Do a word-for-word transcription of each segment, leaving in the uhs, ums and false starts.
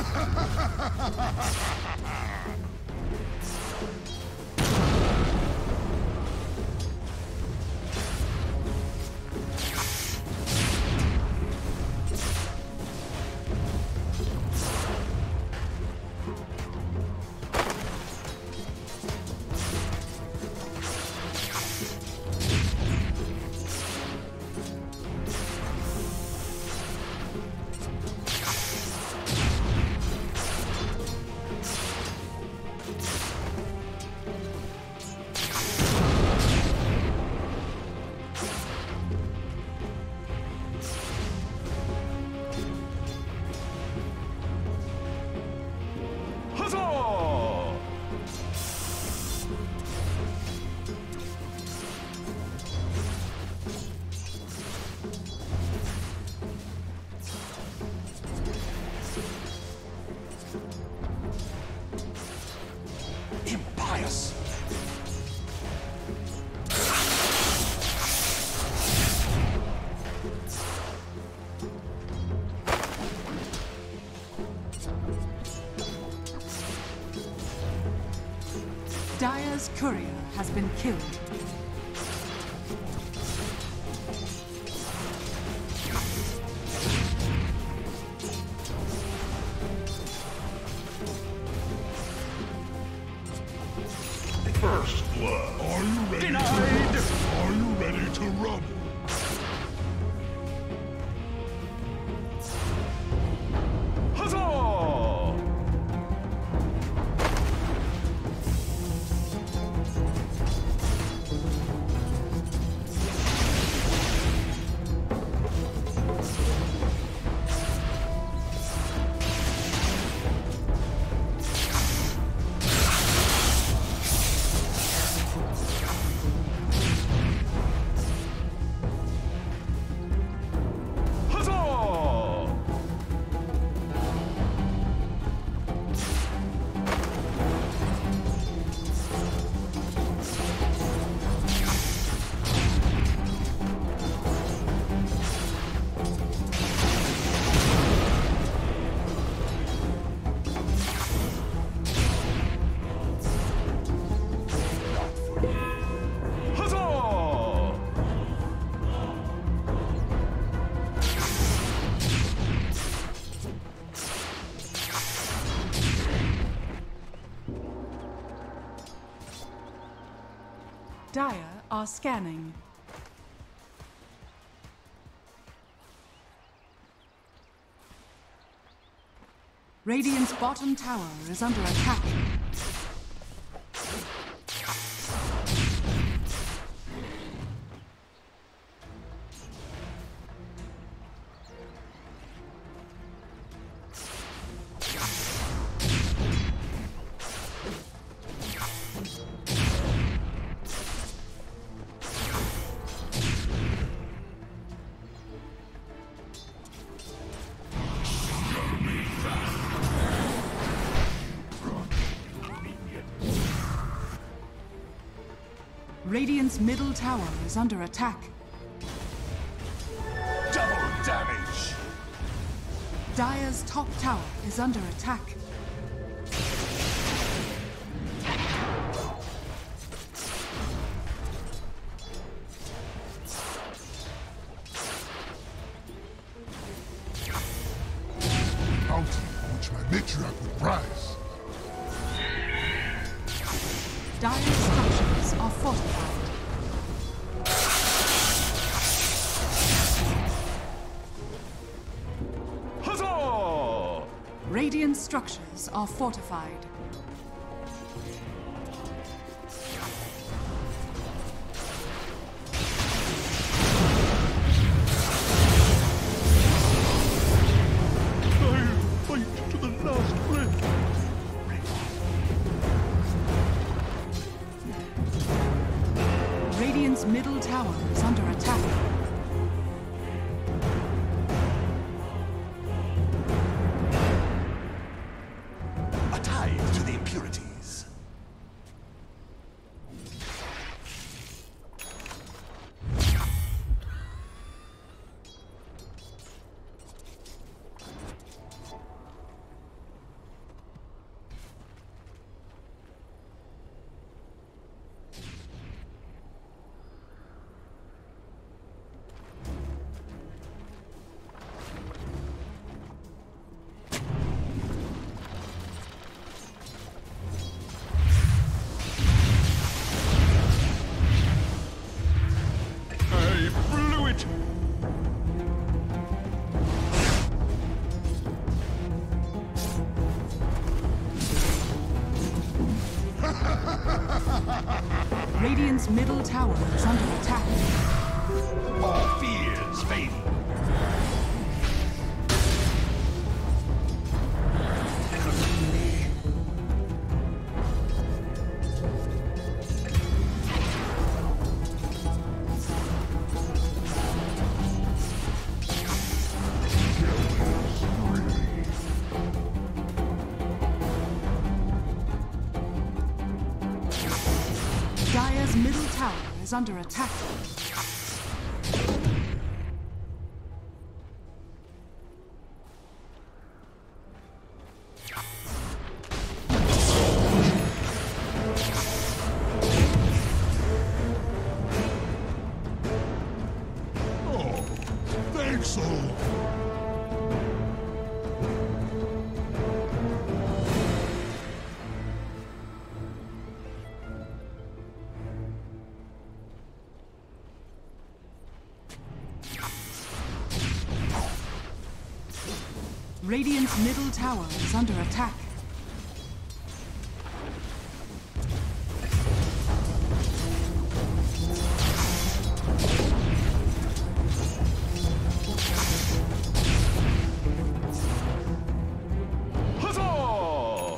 Impious! Dire's courier has been killed. First blood. Are you ready? Denied. To, are you ready to rumble? Dire are scanning. Radiant's bottom tower is under attack. Radiant's middle tower is under attack. Double damage! Dire's top tower is under attack. Mountain on which my matriarch would rise. Dire's structures are fortified. Huzzah! Radiant structures are fortified. Fight to the last breath. Radiant's middle tower is under attack. A tide to Radiant's middle tower is under attack. All fears fading. Dire's middle tower is under attack. Oh, thanks, all. Radiant's middle tower is under attack. Huzzah!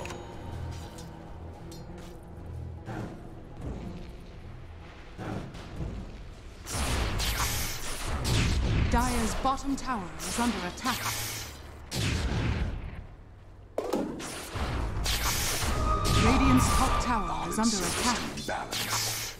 Dire's bottom tower is under attack. Radiant's top tower is under attack. Balance.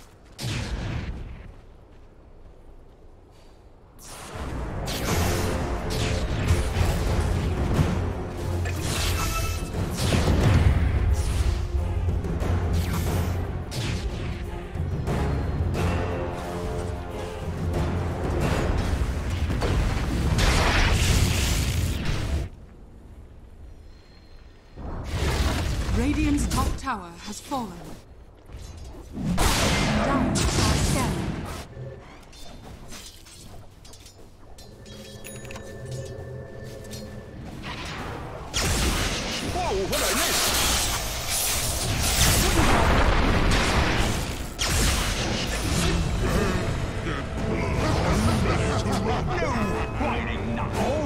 Radiant's top tower has fallen. Dire are scanning. Whoa, what I missed? No whining now.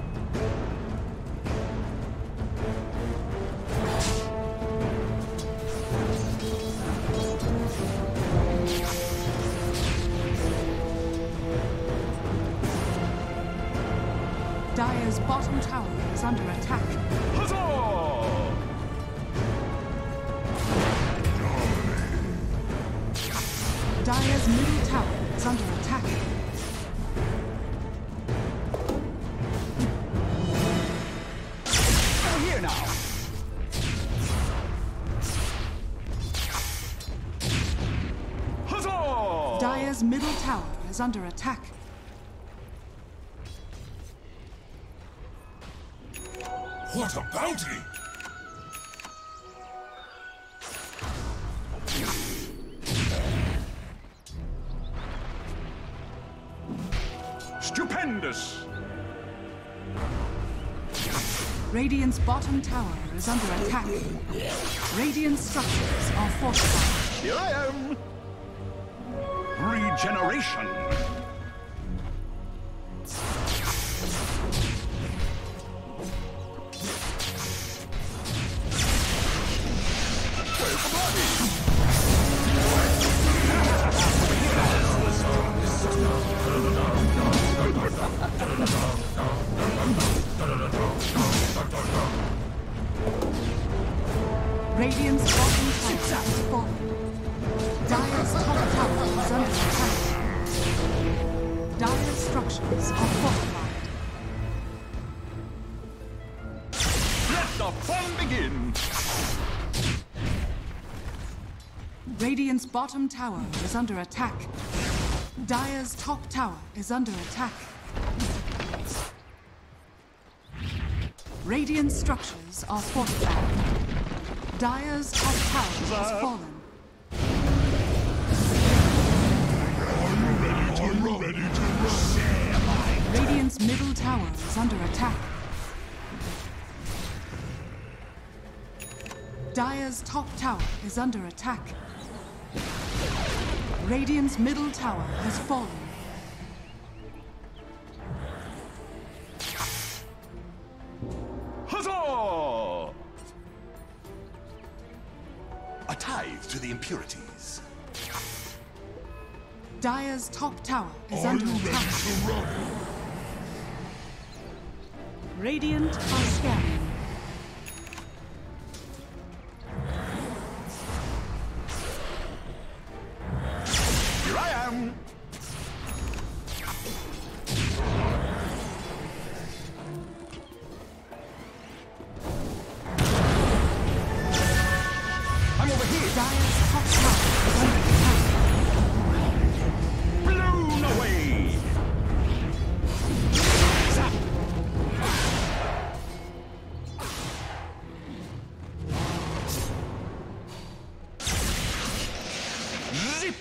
Dire's bottom tower is under attack. Huzzah! Dire's middle tower is under attack. Over here now. Huzzah! Dire's middle tower is under attack. What a bounty! Stupendous! Radiant's bottom tower is under attack. Radiant structures are fortified. Here I am! Regeneration! Where's the body? Radiant's bottom tower is fallen. Dire's top tower is under attack. Dire's structures are fortified. Let the fun begin! Radiant's bottom tower is under attack. Dire's top tower is under attack. Radiant structures are fortified. Dire's top tower has fallen. Are you ready to run? Radiant's middle tower is under attack. Dire's top tower is under attack. Radiant's middle tower has fallen. Huzzah! A tithe to the impurities. Dire's top tower is Are under you ready attack. to run? Radiant are scanning. Here I am. I'm over here. Dire's top tower is under attack. Blown away. Zap. Zip.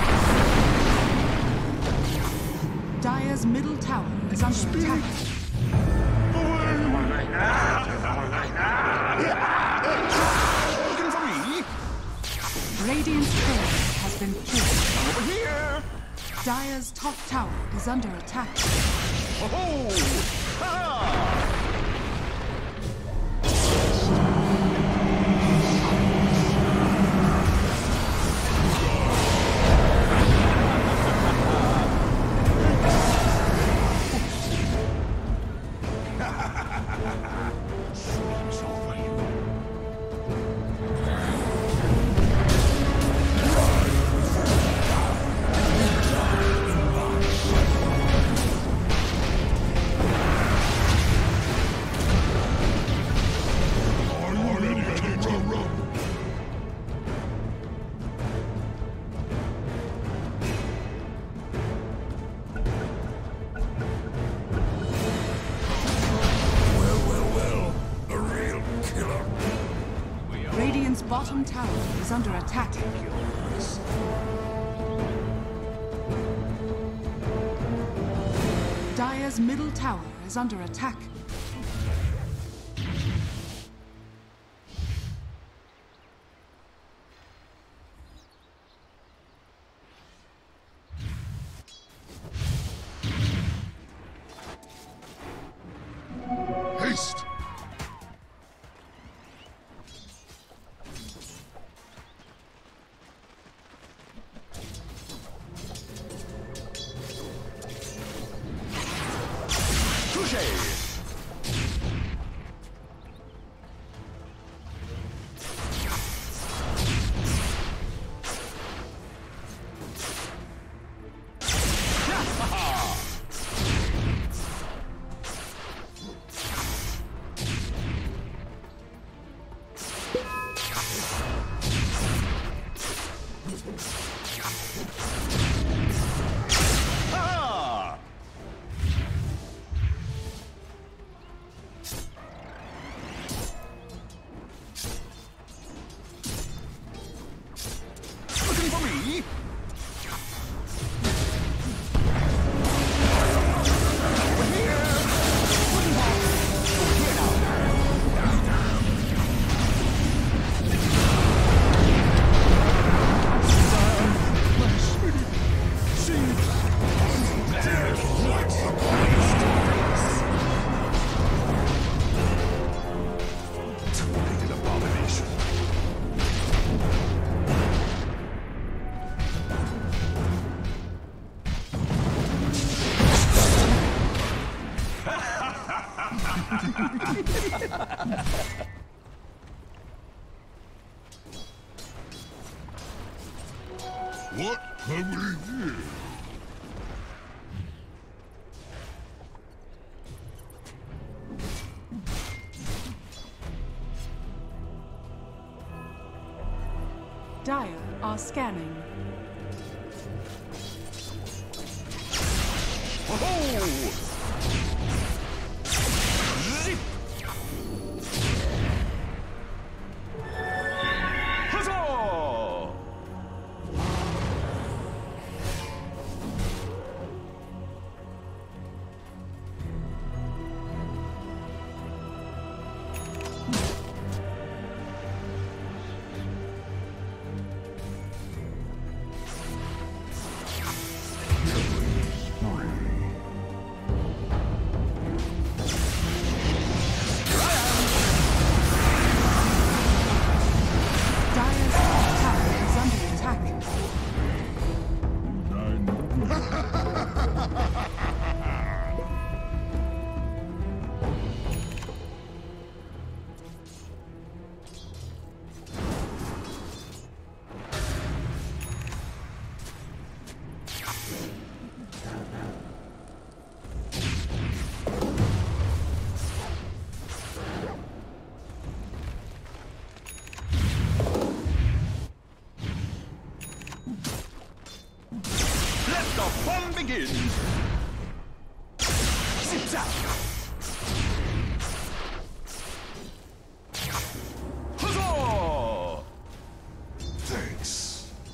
Dire's middle tower is under attack. Looking for me? Radiant's turret has been killed. I'm over here. Dire's top tower is under attack. Oh! Ha! Are you ready to run? Well, well, well. The real killer. Radiant's bottom tower is under attack. Dire's middle tower is under attack. Haste! Touché! Ah! Looking for me? Over here! Wooden hop! Over here now! My sweetie! See? Twisted abomination. What have we here? Dire are scanning. Oh! Zip! Huzzah! begins. Zip-zap. Huzzah! Thanks.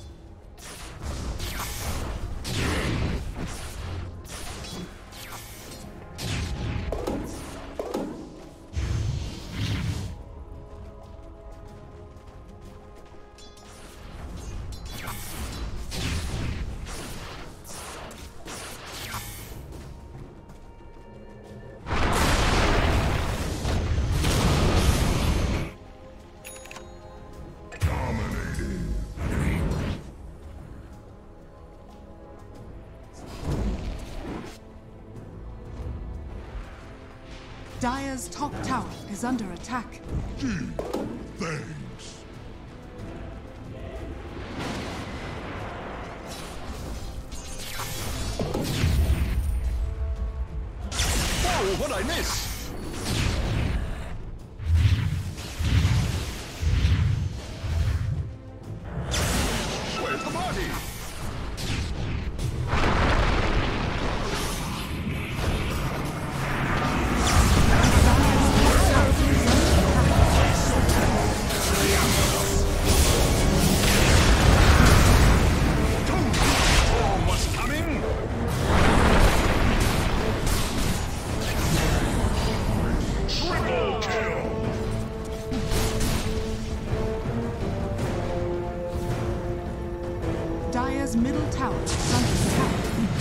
Dire's top tower is under attack. Gee, thanks. Whoa, what'd I miss? Where's the party? Dire's middle tower is under attack.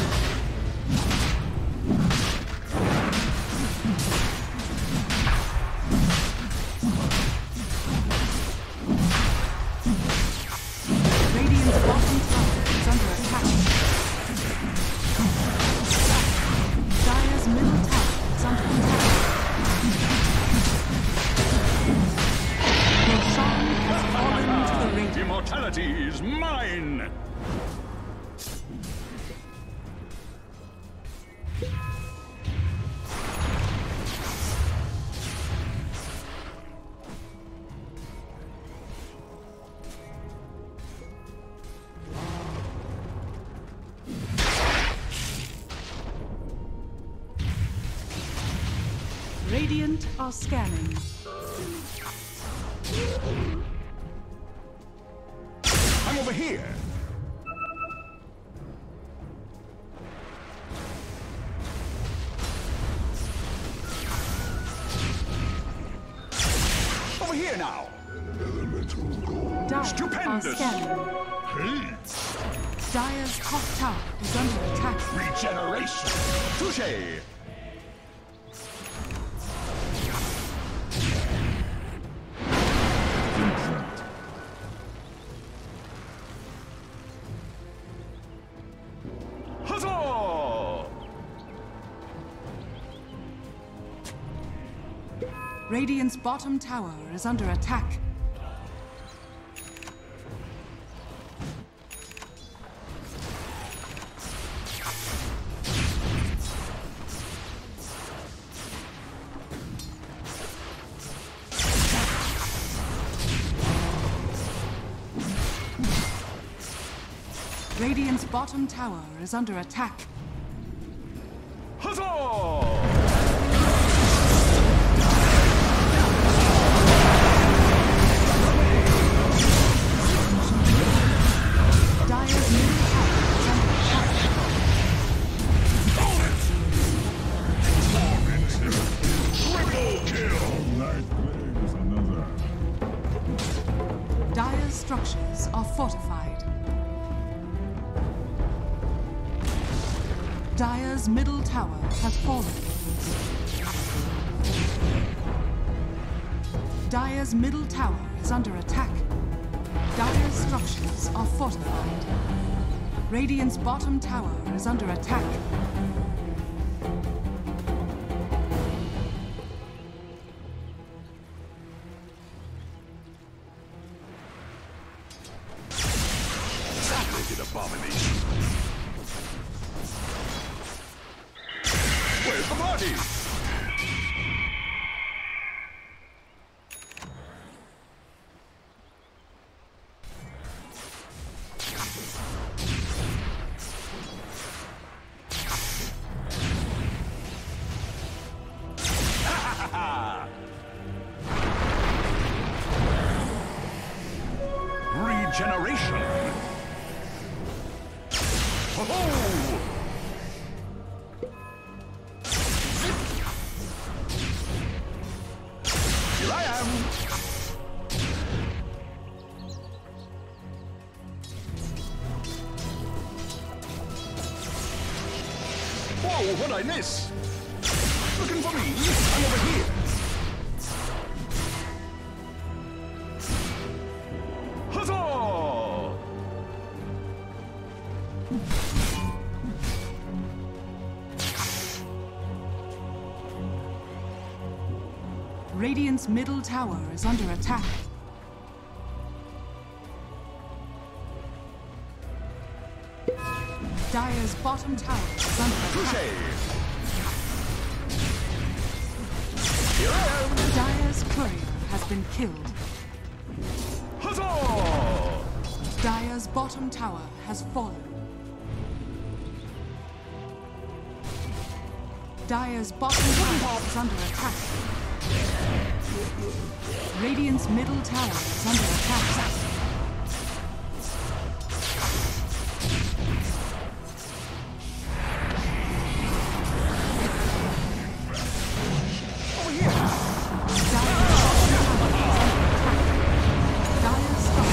Radiant's bottom tower is under attack. Dire's middle tower is under attack. Roshan has fallen to the Radiant. Immortality is mine! Radiant are scanning. I'm over here! Over here now! Elemental gold. Dire are Stupendous. scanning. Hey! Dire's top tower is under attack. Regeneration! Touché! Huzzah! Radiant's bottom tower is under attack. Radiant's bottom tower is under attack. Huzzah! Dire's middle tower is under attack. Triple kill! Light claims another. Dire's structures are fortified. Dire's middle tower has fallen. Dire's middle tower is under attack. Dire's structures are fortified. Radiant's bottom tower is under attack. Sacred abomination! Where's the party? Domination! Ho-ho! Here I am! Whoa, what'd I miss? Looking for me? I'm over here! Huzzah! Radiant's middle tower is under attack. Dire's bottom tower is under Touche! attack. Here I am! Dire's courier has been killed. Huzzah! Dire's bottom tower has fallen. Dire's bottom tower is under attack. Radiant's middle tower is under attack. Over here! Dire's bottom tower is under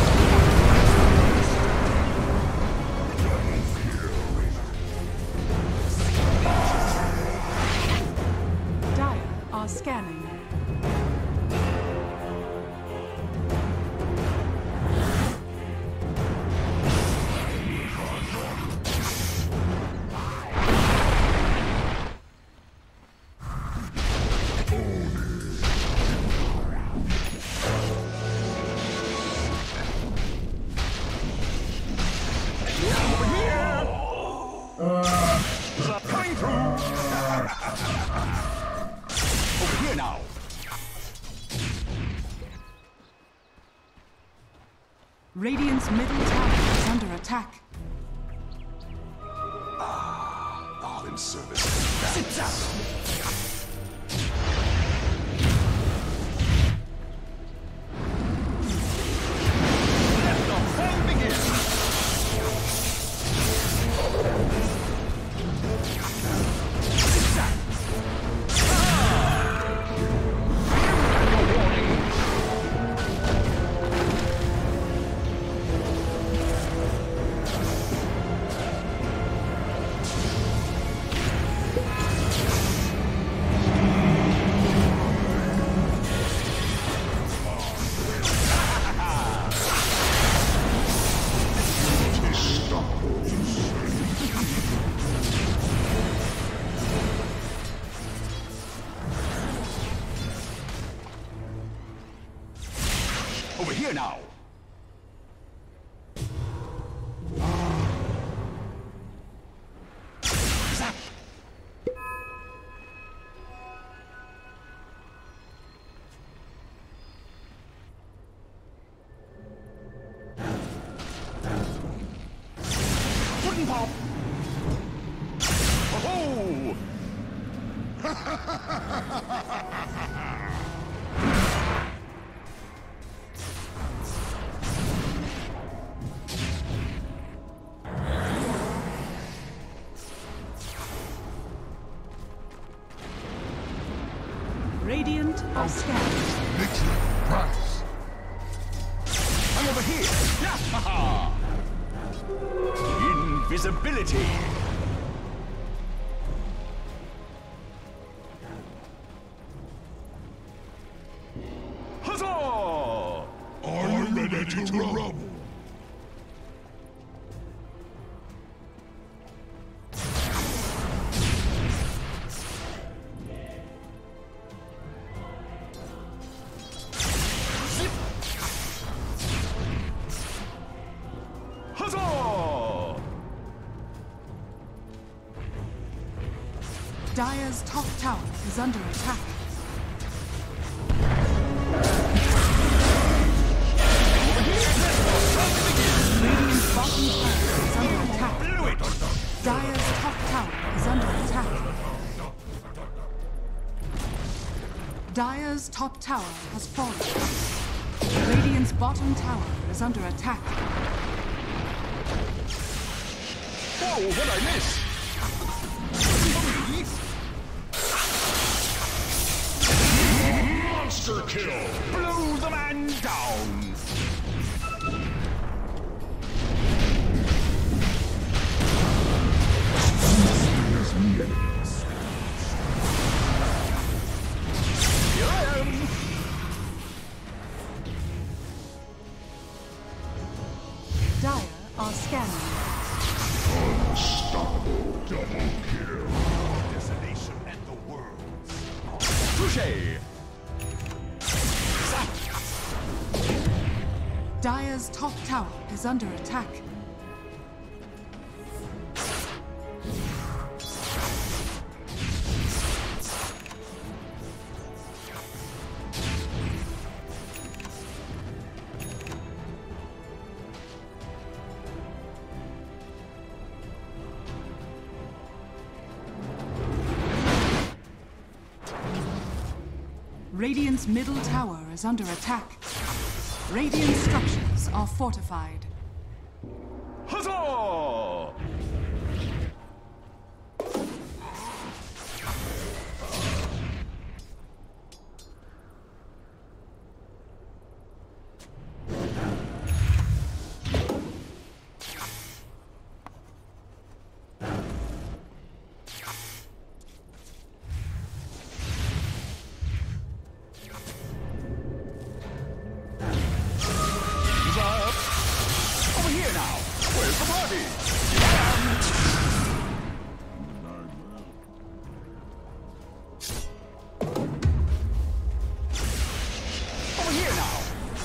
attack. Dire's structures. Dire are scanning. Over here! Uh, coming through! Over here now! Radiant's middle tower is under attack. All in service. Sit down! Let the fun begin! Sit down! Ah! No warning! Over here now! Zap! Wooden pop! Oh-ho! Radiant are scanning. Mitchell, prize. I'm over here! Ha Invisibility! Huzzah! Are you ready to rumble? Huzzah! Dire's top tower is under attack. Radiant's bottom tower is under attack. Blew it! Dire's top tower is under attack. Dire's top tower has fallen. Radiant's Radiant's bottom tower is under attack. Whoa, what'd I miss? Monster kill! Blow the man down! Here I am! Dire are scanning. Unstoppable double kill. Desolation and the world. Touché! Dire's top tower is under attack. Radiant's middle tower is under attack. Radiant structures are fortified. Huzzah! Over here now! Where's the party? Over here now!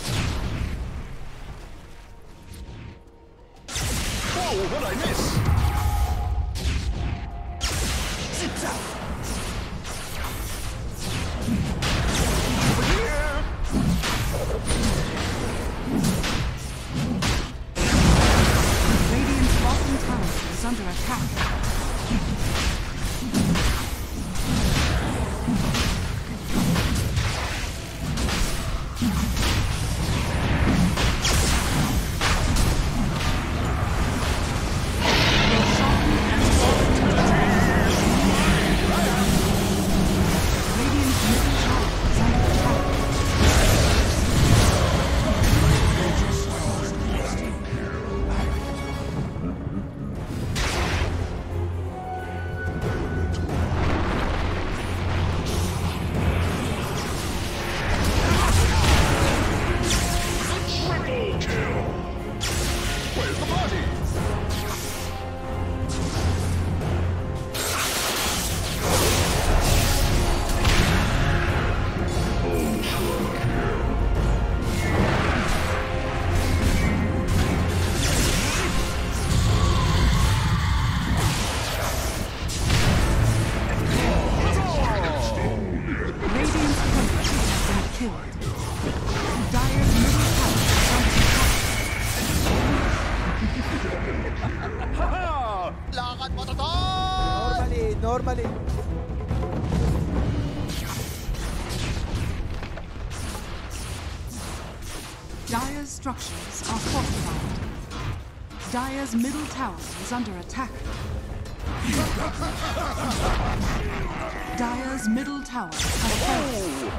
Whoa, what'd I miss? Zips out! Over here! Radiant's bottom tower is under attack. Radiant's middle tower is under attack. Triple kill! Where's the party? Radiant's turret has been killed. Dire's middle tower is under attack. Ha-ha! Lakad mo, Toton! Normally, normally. Dire's structures are fortified. Dire's middle tower is under attack. Dire's middle tower has fallen.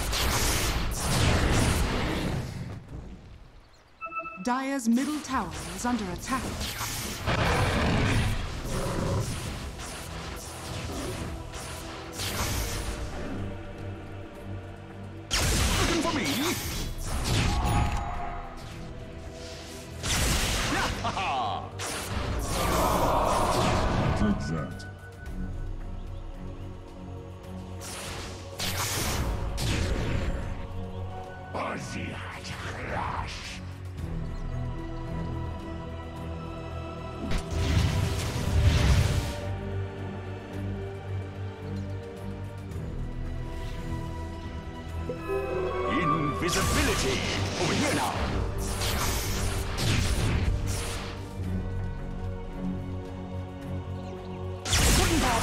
Dire's middle tower is under attack. Looking for me? Ha-ha! Take that. Invisibility! Over here now! Wooden pop!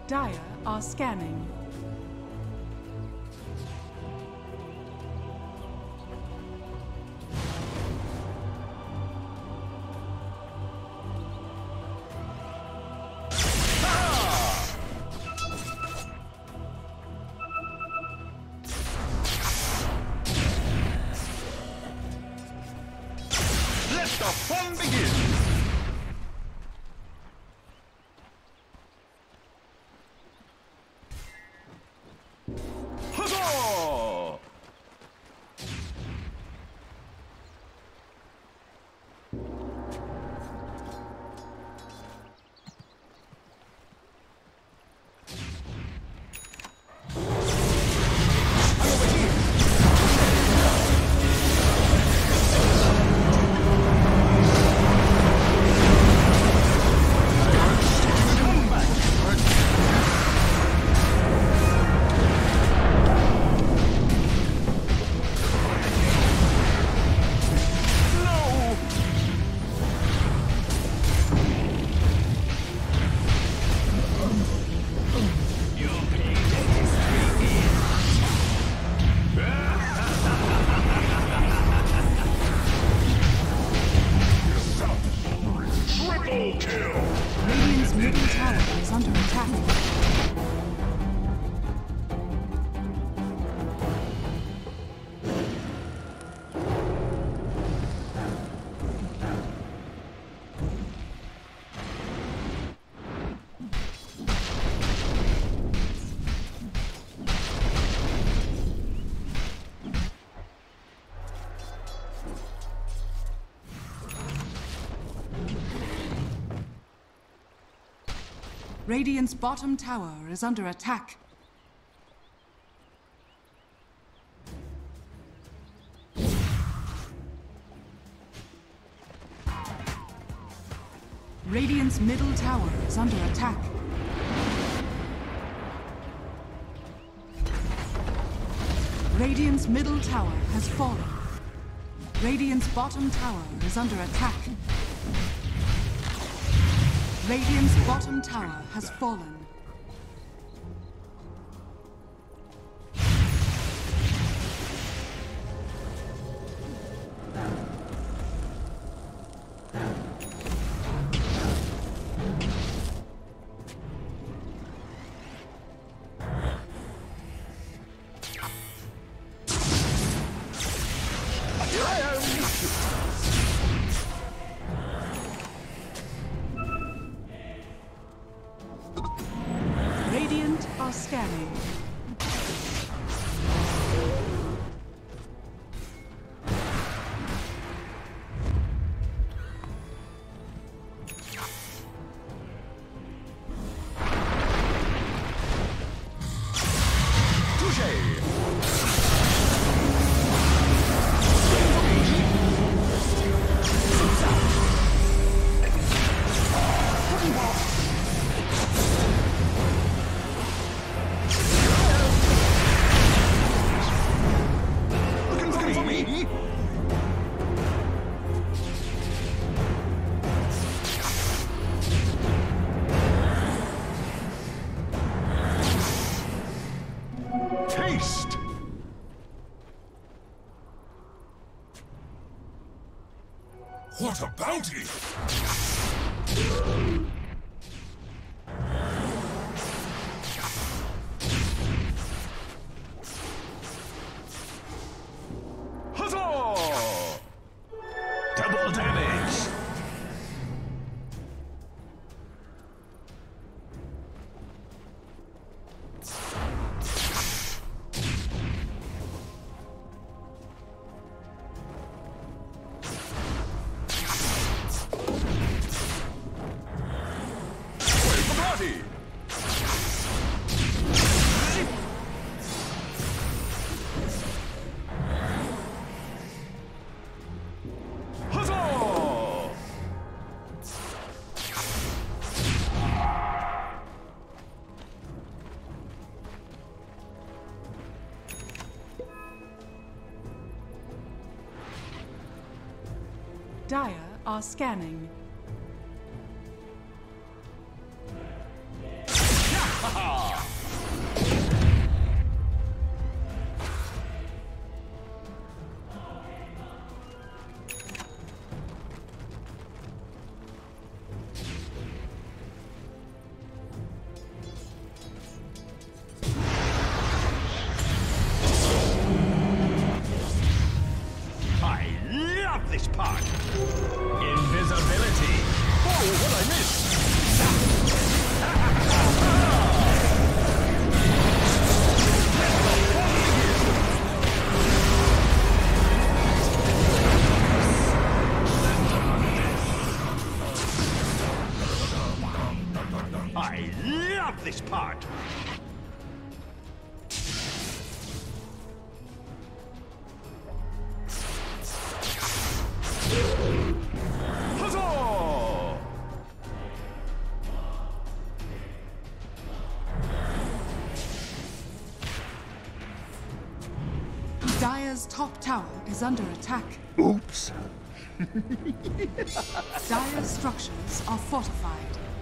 Dire are scanning. Let the fun begin! Huzzah! Triple kill! Radiant's middle tower is under attack. Radiant's bottom tower is under attack. Radiant's middle tower is under attack. Radiant's middle tower has fallen. Radiant's bottom tower is under attack. Radiant's bottom tower has fallen. Radiant are scanning. Taste! What a bounty! Huzzah! Double damage! Dire are scanning. Invisibility. Oh, what I missed! I love this part! Huzzah! Dire's top tower is under attack. Oops. Dire's structures are fortified.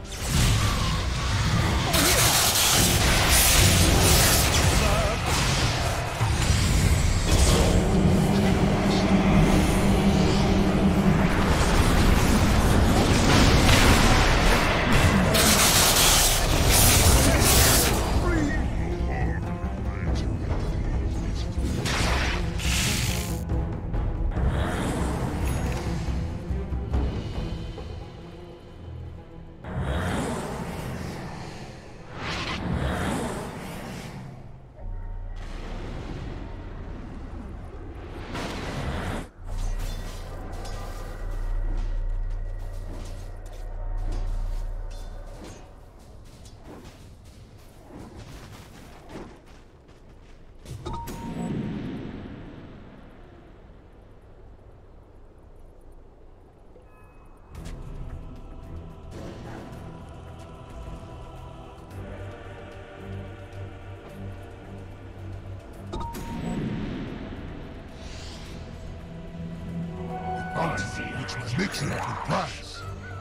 Bounty which my matriarch will prize.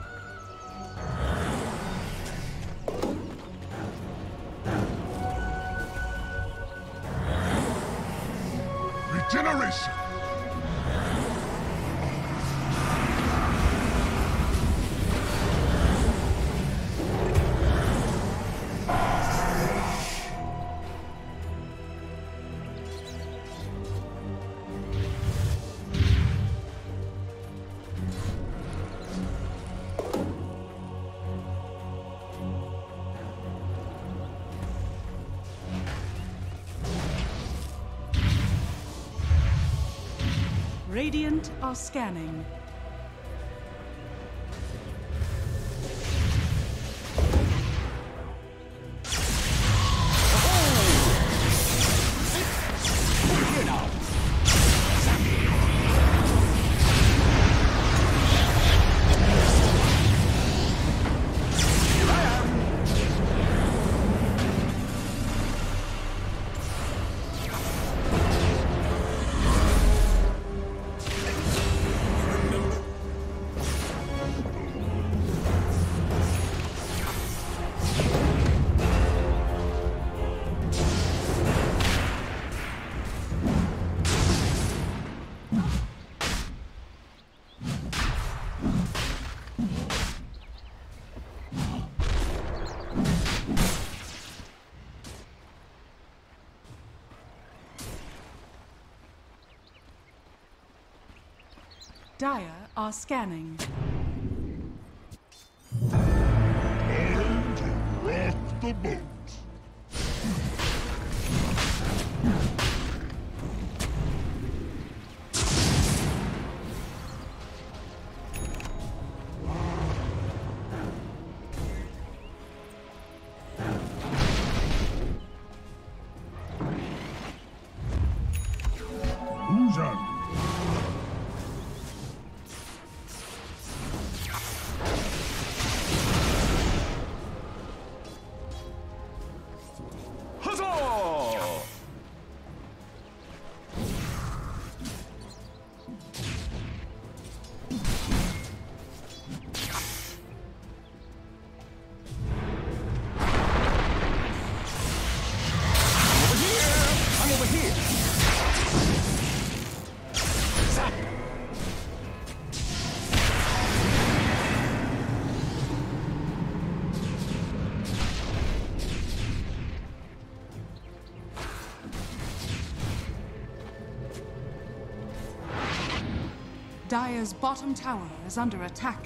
Regeneration. Radiant are scanning. Here now! Here I am! Dire are scanning. Time to rock the boat. Who's on? Dire's bottom tower is under attack.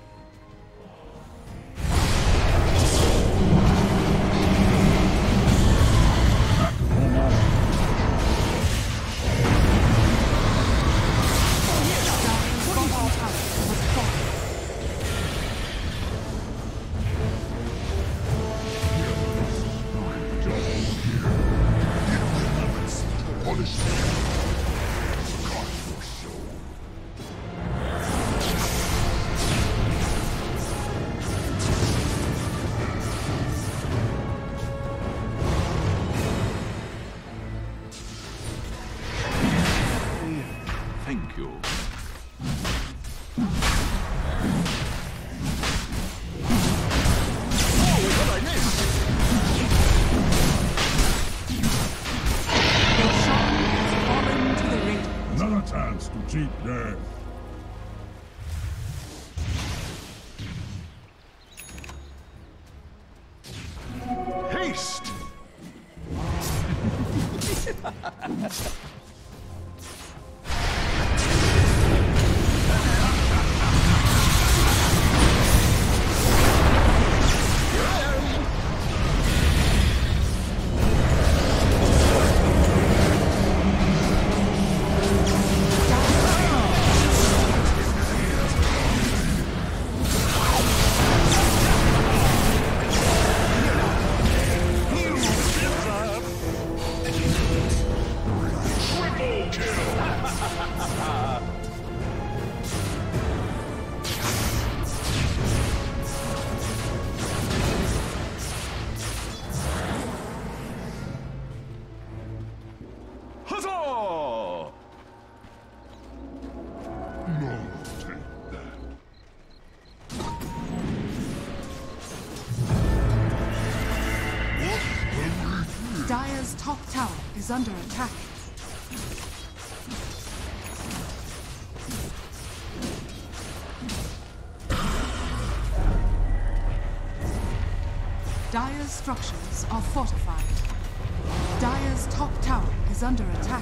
Thank you. Not a chance to cheat death. Haste! No, take that. Dire's top tower is under attack. Dire's structures are fortified. Dire's top tower is under attack.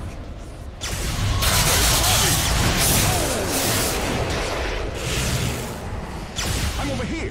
I'm over here.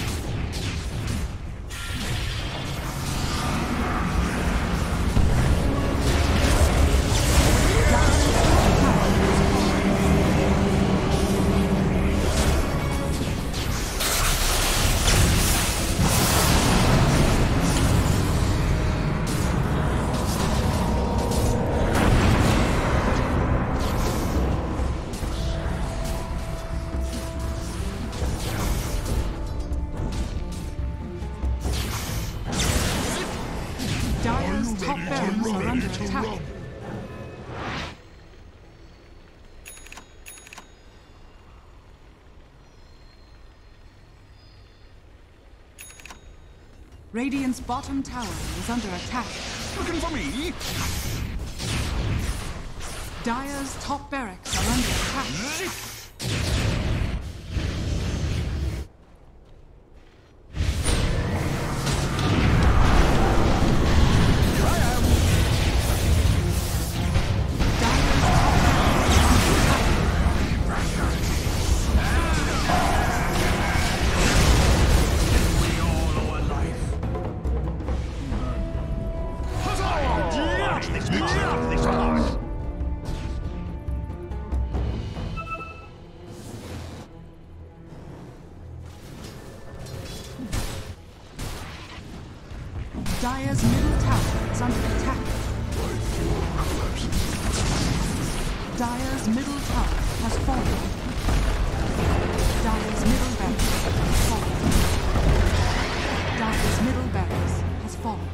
Dire's top barracks are under attack. Radiant's bottom tower is under attack. Looking for me? Dire's top barracks are under attack. Dire's middle tower is under attack. Dire's middle tower has fallen. Dire's middle barracks has fallen. Dire's middle barracks has fallen.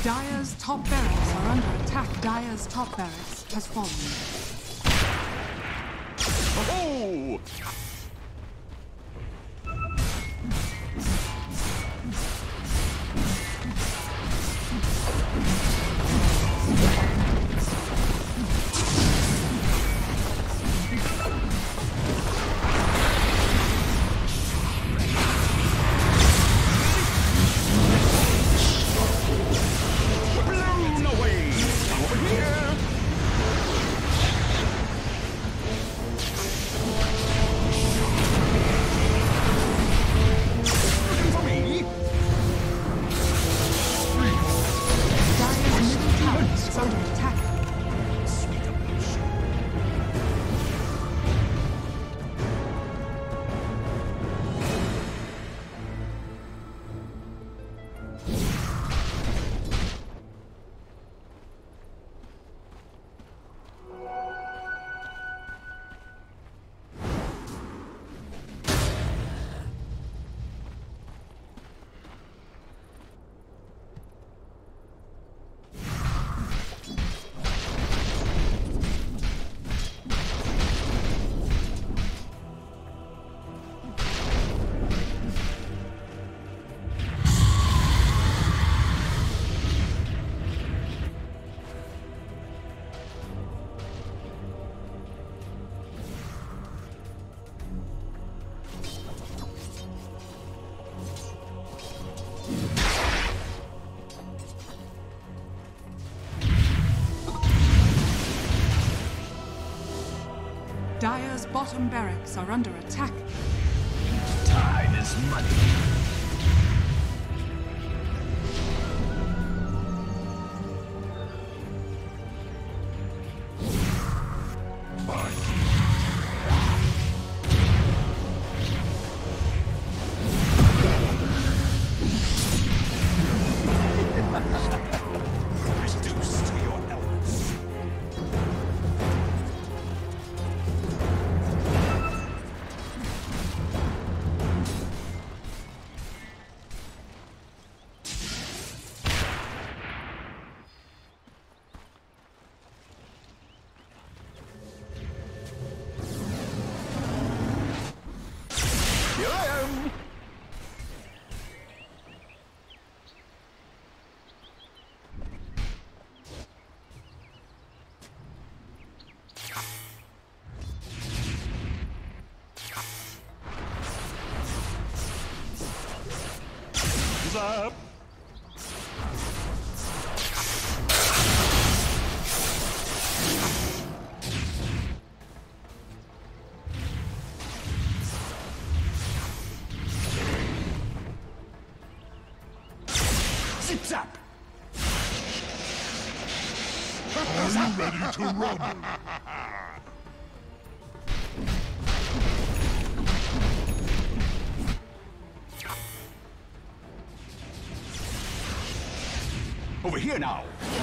Dire's top barracks are under attack. Dire's top barracks has fallen. Oh! Blown away! Over here! Looking for me? Dire's middle tower is under attack. Dire's bottom barracks are under attack. Time is money. Reduce to your elements. Here I am! Zap! Zip zap! Are you ready to rumble? Over here now!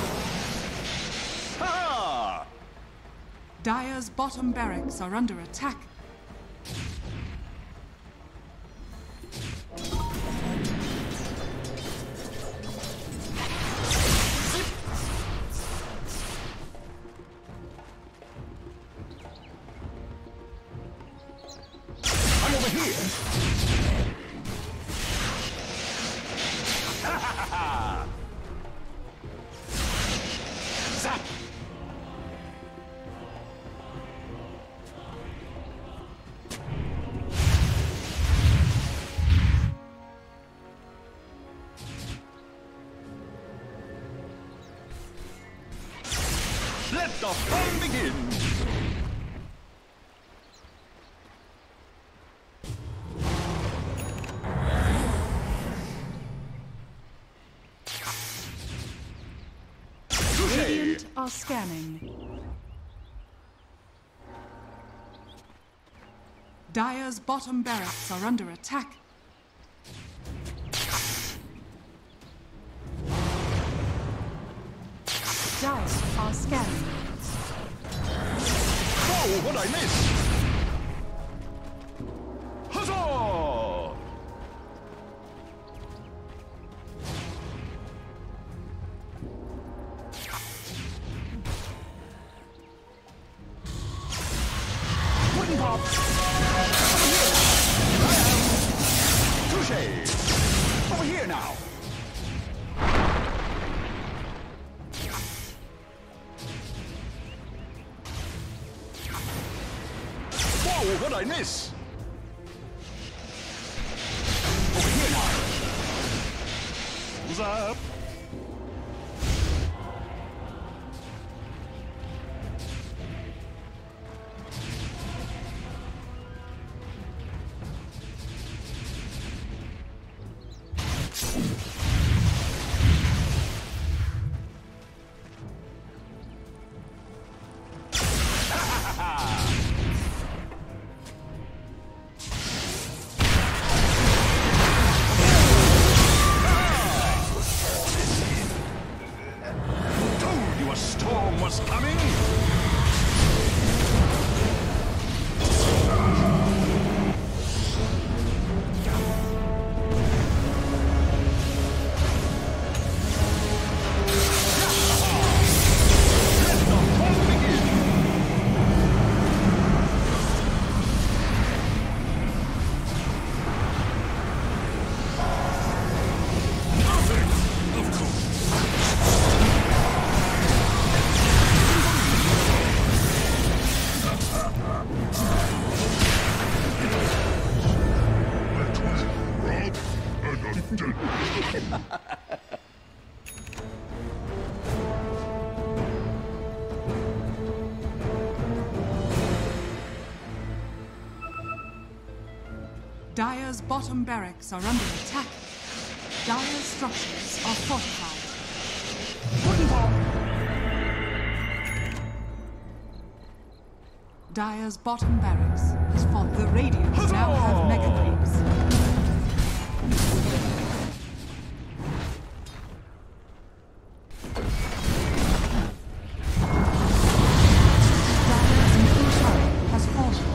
Ha! Dire's bottom barracks are under attack. I'm over here! Ha ha ha ha! Zap! Let the fun begin! Radiant are scanning. Dire's bottom barracks are under attack. Dire are scanning. Oh, what I missed! Huzzah! what'd I miss? Over here now. Who's up? Dire's bottom barracks are under attack. Dire's structures are fortified. Dire's bottom barracks has fought. The Radiant now have mega creeps. Dire's middle tower has fallen.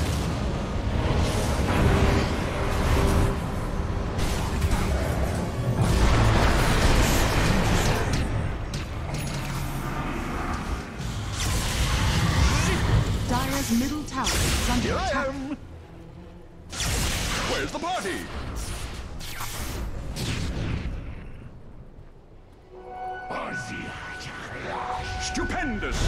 Dire's middle tower is under Here I attack. am. Where's the party? Stupendous!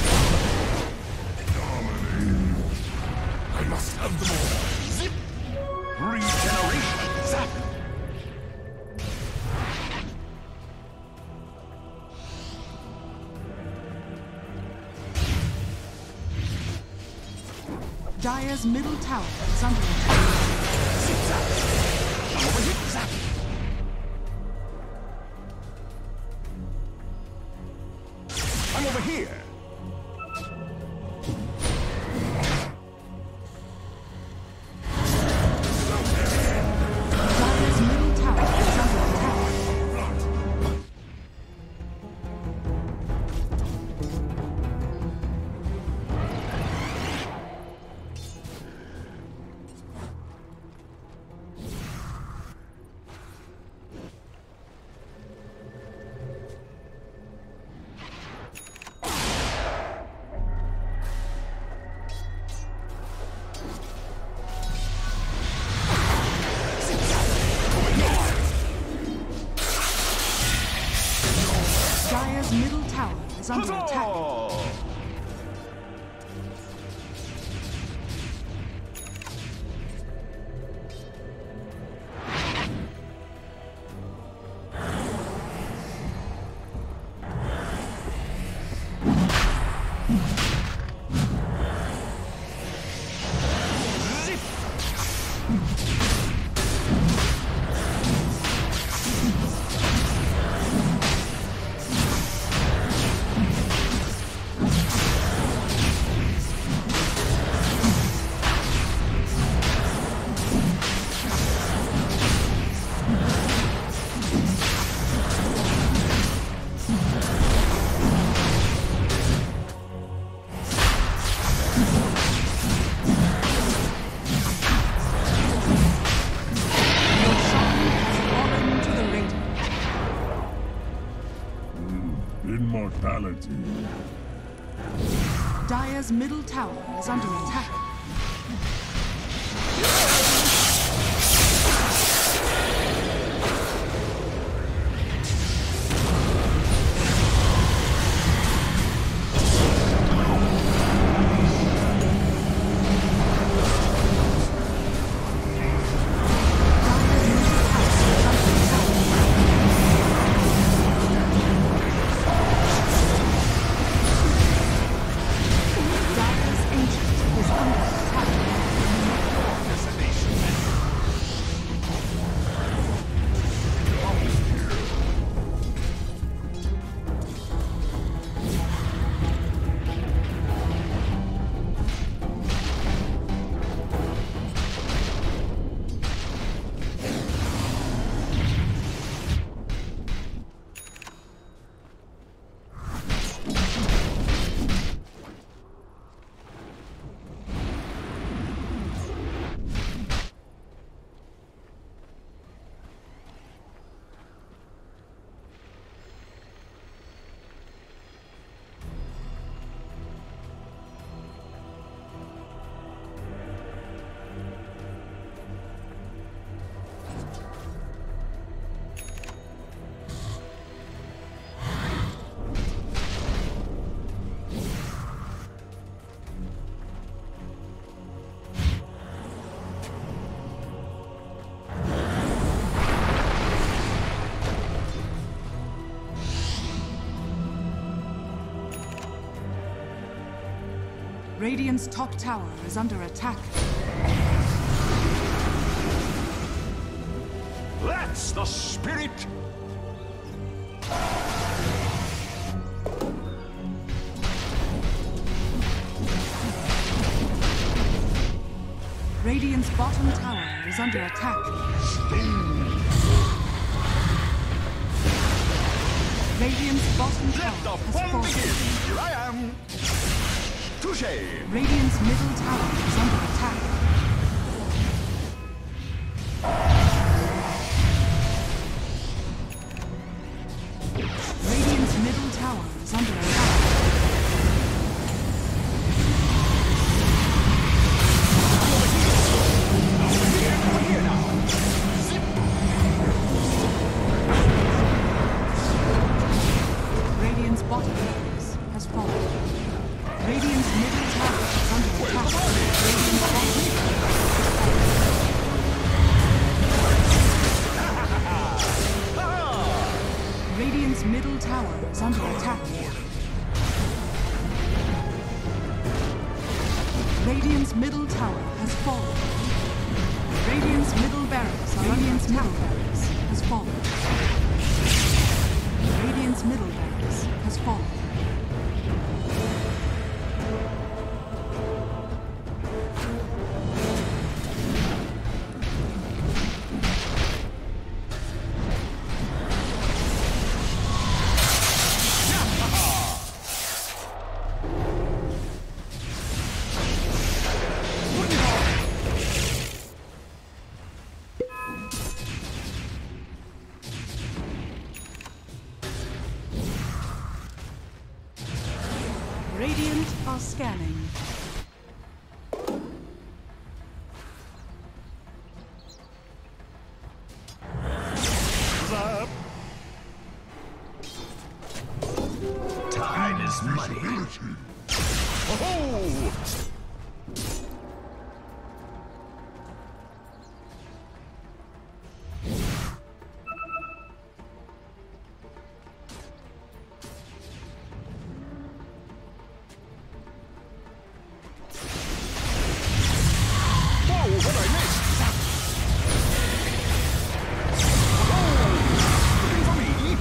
I must have them all. Zip! Regeneration! Zap! Dire's middle tower is under attack. Zip zap! I'm over here! Zap! I'm over here! Dire's middle tower is under attack. Dire's middle tower is under attack. Huzzah! Your shrine has fallen to the Radiant. Immortality. Dire's middle tower is under attack. Radiant's top tower is under attack. That's the spirit! Radiant's bottom tower is under attack. Radiant's bottom Let tower the has fun fallen. begin! Here I am! Touché! Radiant's middle tower is under attack. Radiant's middle tower is under attack. Here now! Radiant's bottom barracks has fallen. Radiant's middle tower is under attack. Radiant's bottom Radiant's middle tower is under attack. Radiant's middle tower has fallen. Radiant's middle barracks, Radiant's middle barracks has fallen. Radiant's middle barracks has fallen. Radiant are scanning. Time is money. Oh! Whoa, what I missed? Oh! Looking for me?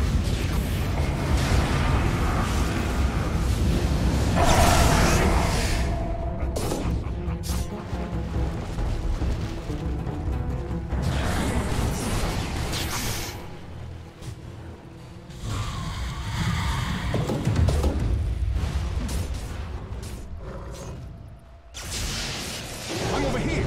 I'm over here.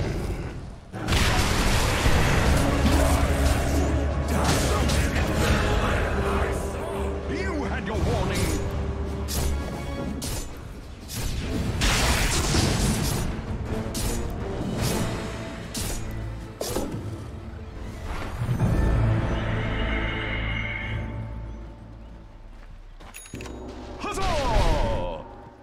You had your warning. Huzzah!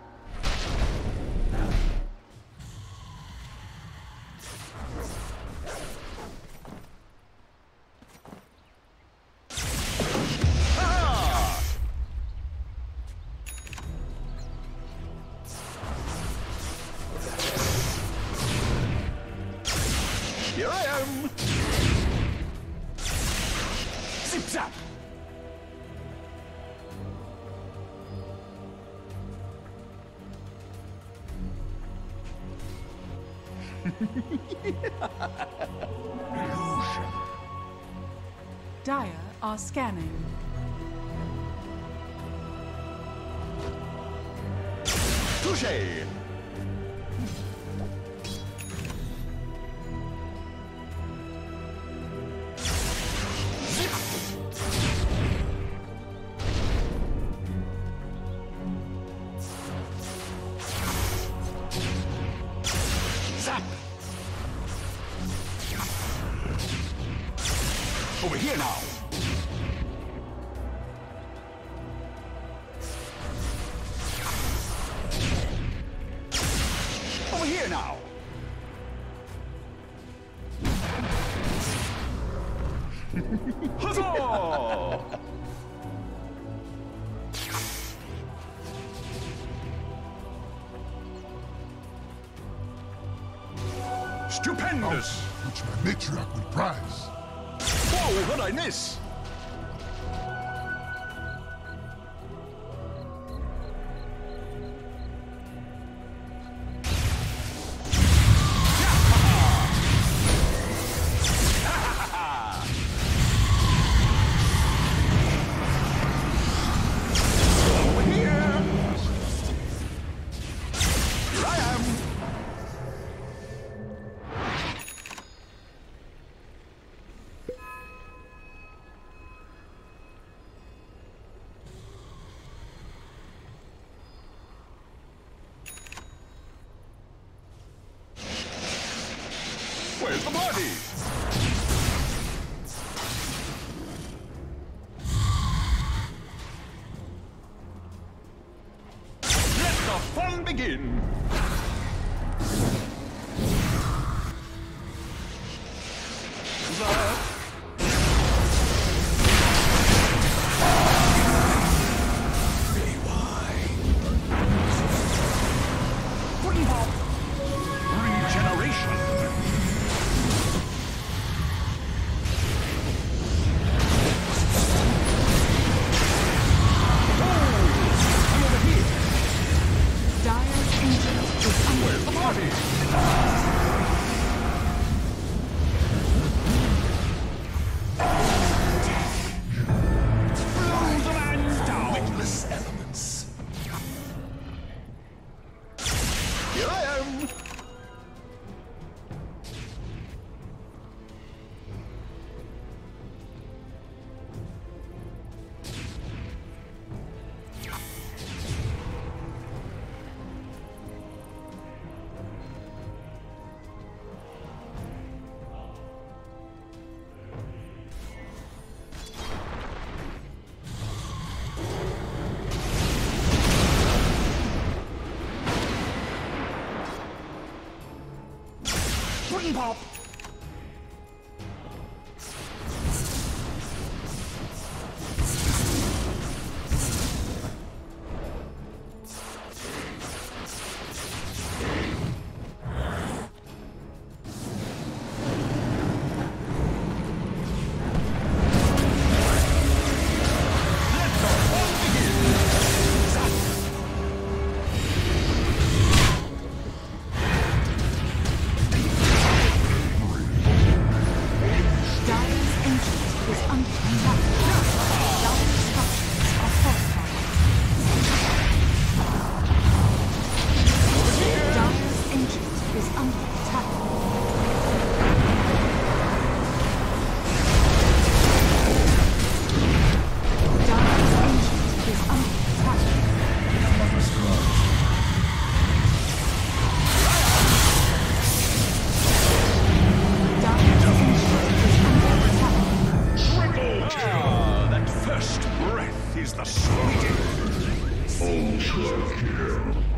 Ah! Here I am! Zip zap! Dire are scanning. Touché! Zap! Over here now! Stupendous! Which my matriarch would prize. Whoa, what'd I miss? Over here! Here I am! Where's the party? Let the fun begin! The... Pudding Pop! Regeneration! Dire's ancient is under Where's the party? Blow the man down! Witless elements. Here I am! Pudding Pop! Dire's ancient is under attack. Dire's structures are fortified. Dire's ancient is under attack. Dire's ancient is under attack. Dire's ancient is under attack. Triple kill! Ah, that first breath is the sweetest! Ultra kill.